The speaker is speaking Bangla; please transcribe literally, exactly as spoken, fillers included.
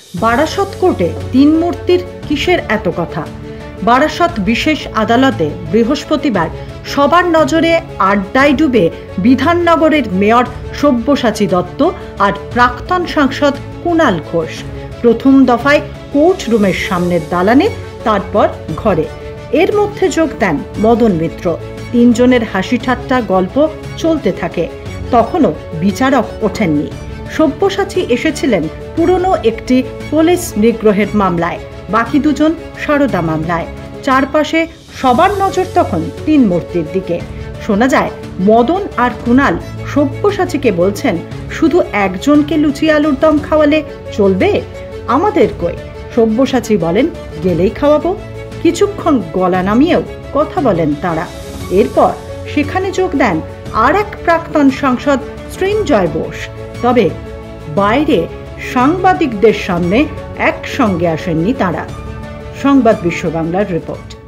বারাসত কোর্টে তিন মূর্তির কিসের এত কথা? বারাসত বিশেষ আদালতে বৃহস্পতিবার সবার নজরে আড্ডায় ডুবে বিধাননগরের মেয়র সব্যসাচী দত্ত আর প্রাক্তন সাংসদ কুণাল ঘোষ। প্রথম দফায় কোর্ট রুমের সামনের দালানে, তারপর ঘরে। এর মধ্যে যোগ দেন মদন মিত্র। তিনজনের হাসি ঠাট্টা গল্প চলতে থাকে। তখনও বিচারক ওঠেননি। সব্যসাচী এসেছিলেন পুরনো একটি পুলিশ নিগ্রহের মামলায়, বাকি দুজন সারদা মামলায়। চারপাশে সবার নজর তখন তিন মূর্তির দিকে। শোনা যায় মদন আর কুণাল সব্যসাচীকে বলছেন, শুধু একজনকে লুচি আলুর দম খাওয়ালে চলবে? আমাদের কই? সব্যসাচী বলেন, গেলেই খাওয়াবো। কিছুক্ষণ গলা নামিয়েও কথা বলেন তারা। এরপর সেখানে যোগ দেন আর এক প্রাক্তন সাংসদ সৃঞ্জয় বোস। তবে বাইরে সাংবাদিকদের সামনে একসঙ্গে আসেননি তারা। সংবাদ বিশ্ব বাংলার রিপোর্ট।